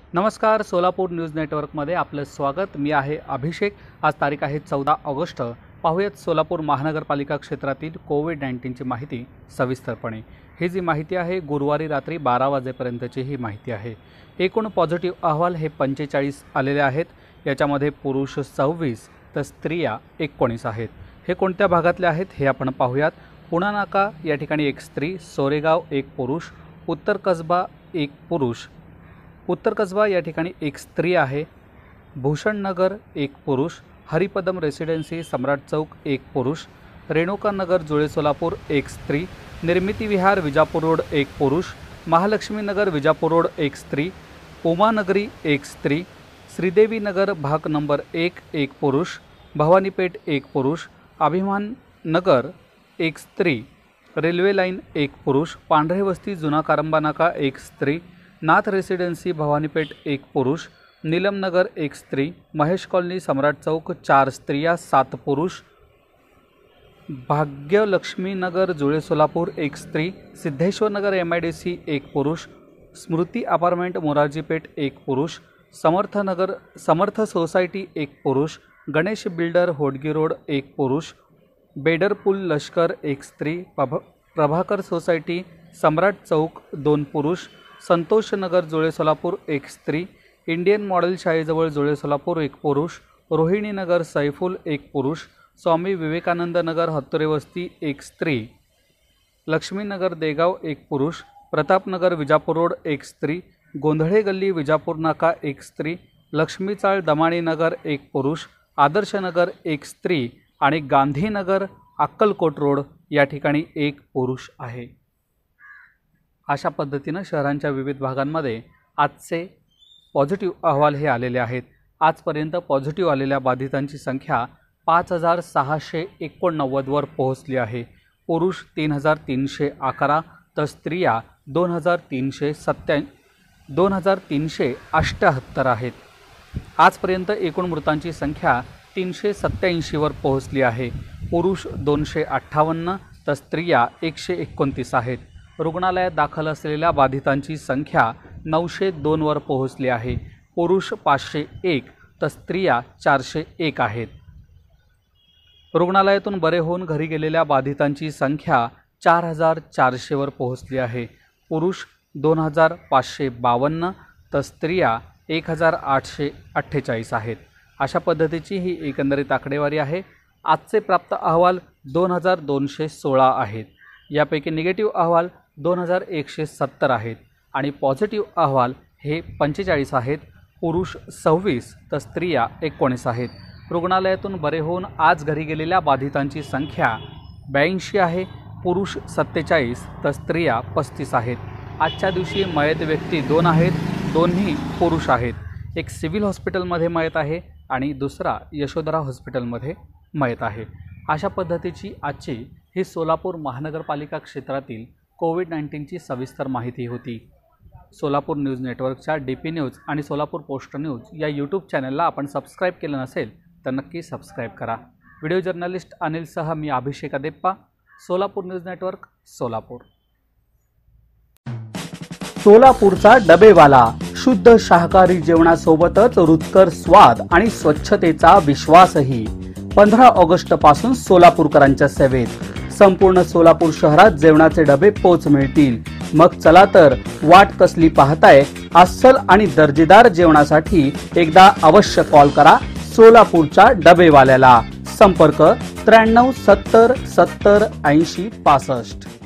नमस्कार, सोलापूर न्यूज नेटवर्कमध्ये आपलं स्वागत। मी आहे अभिषेक। आज तारीख आहे 14 ऑगस्ट। पाहूयात सोलापूर महानगरपालिका क्षेत्रातील कोविड-19ची माहिती सविस्तरपणे। ही जी माहिती आहे गुरुवारी रात्री 12 वाजेपर्यंतची ही माहिती आहे। एकूण पॉझिटिव्ह अहवाल हे 45 आलेले आहेत। याच्यामध्ये पुरुष 26 तर स्त्रिया 19 आहेत। हे कोणत्या भागातले आहेत हे आपण पाहूयात। पुणा नाका या ठिकाणी एक स्त्री, सोरेगाव एक पुरुष, उत्तर कसबा एक पुरुष, उत्तर कसबा या ठिकाणी एक स्त्री आहे, भूषण नगर एक पुरुष, हरिपदम रेसिडेन्सी सम्राट चौक एक पुरुष, रेणुका नगर जुळे सोलापूर एक स्त्री, निर्मिती विहार विजापूर रोड एक पुरुष, महालक्ष्मी नगर विजापूर रोड एक स्त्री, उमानगरी एक स्त्री, श्रीदेवी नगर भाग नंबर 1 एक पुरुष, भवानीपेठ एक पुरुष, अभिमान नगर एक स्त्री, रेल्वे लाईन एक पुरुष, पांढरे वस्ती जुना कारंबा नाका एक स्त्री, नाथ रेसिडेन्सी भवानीपेठ एक पुरुष, नीलमनगर एक स्त्री, महेश कॉलनी सम्राट चौक 4 स्त्रिया 7 पुरुष, भाग्यलक्ष्मी नगर जुळे सोलापूर एक स्त्री, सिद्धेश्वर नगर MIDC एक पुरुष, स्मृती अपार्टमेंट मोरारजीपेठ एक पुरुष, समर्थ सोसायटी एक पुरुष, गणेश बिल्डर होडगी रोड एक पुरुष, बेडरपूल लष्कर एक स्त्री, प्रभाकर सोसायटी सम्राट चौक 2 पुरुष, संतोष नगर जुळे सोलापूर एक स्त्री, इंडियन मॉडेल शाळेजवळ जुळे सोलापूर एक पुरुष, रोहिणी नगर सैफुल एक पुरुष, स्वामी विवेकानंद नगर हत्तुरे वस्ती एक स्त्री, लक्ष्मीनगर देगाव एक पुरुष, प्रतापनगर विजापूर रोड एक स्त्री, गोंधळे गल्ली विजापूर नाका एक स्त्री, लक्ष्मीचाळ दमाणी नगर एक पुरुष, आदर्शनगर एक स्त्री आणि गांधीनगर अक्कलकोट रोड या ठिकाणी एक पुरुष आहे। अशा पद्धतीने शहरांच्या विविध भागांमध्ये आजचे पॉझिटिव्ह अहवाल हे आलेले आहेत। आजपर्यंत पॉझिटिव्ह आलेल्या बाधितांची संख्या 5689 वर पोहोचली आहे। पुरुष 3311 तर स्त्रिया 2378 आहेत। आजपर्यंत एकूण मृतांची संख्या 387 वर पोहोचली आहे। पुरुष 258 तर स्त्रिया 129 आहेत। रुग्णालयात दाखल असलेल्या बाधितांची संख्या 902 वर पोहोचली आहे। पुरुष 501 तर स्त्रिया 401 आहेत। रुग्णालयातून बरे होऊन घरी गेलेल्या बाधितांची संख्या 4400 वर पोहोचली आहे। पुरुष 2552 तर स्त्रिया 1848 आहेत। अशा पद्धतीची ही एकंदरीत आकडेवारी आहे। आजचे प्राप्त अहवाल 2216 आहेत। यापैकी निगेटिव्ह अहवाल 2170 आहेत आणि पॉझिटिव्ह अहवाल हे 45 आहेत। पुरुष 26 तर स्त्रिया 19 आहेत। रुग्णालयातून बरे होऊन आज घरी गेलेल्या बाधितांची संख्या 82 आहे। पुरुष 47 तर स्त्रिया 35 आहेत। आजच्या दिवशी मयत व्यक्ती 2 आहेत, दोन्ही पुरुष आहेत। एक सिव्हिल हॉस्पिटलमध्ये मयत आहे आणि दुसरा यशोधरा हॉस्पिटलमध्ये मयत आहे। अशा पद्धतीची आजची ही सोलापूर महानगरपालिका क्षेत्रातील कोविड-19ची सविस्तर माहिती होती। सोलापूर न्यूज नेटवर्कच्या DP न्यूज आणि सोलापूर पोस्ट न्यूज या यूट्यूब चॅनलला आपण सबस्क्राईब केलं नसेल तर नक्की सबस्क्राईब करा। व्हिडिओ जर्नलिस्ट अनिलसह मी अभिषेक अदेप्पा, सोलापूर न्यूज नेटवर्क, सोलापूर। सोलापूरचा डबेवाला शुद्ध शाकाहारी जेवणासोबतच रुचकर स्वाद आणि स्वच्छतेचा विश्वासही 15 ऑगस्ट पासून सोलापूरकरांच्या सेवेत। संपूर्ण सोलापूर शहरात जेवणाचे डबे पोच मिळतील। मग चला तर वाट कसली पाहताय? अस्सल आणि दर्जेदार जेवणासाठी एकदा अवश्य कॉल करा सोलापूरच्या डबेवाल्याला। संपर्क 93 70 70 80 65।